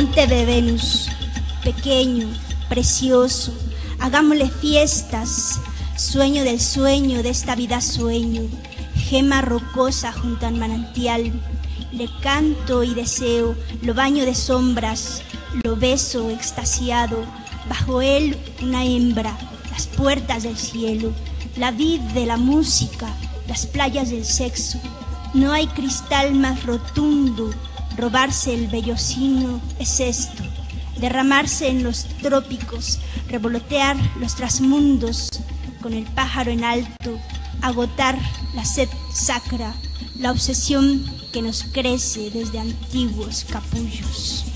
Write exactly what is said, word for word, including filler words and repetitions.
Monte de Venus, pequeño, precioso, hagámosle fiestas, sueño del sueño de esta vida sueño, gema rocosa junto al manantial, le canto y deseo, lo baño de sombras, lo beso extasiado, bajo él una hembra, las puertas del cielo, la vid de la música, las playas del sexo, no hay cristal más rotundo, robarse el vellocino es esto, derramarse en los trópicos, revolotear los trasmundos, con el pájaro en alto, agotar la sed sacra, la obsesión que nos crece desde antiguos capullos.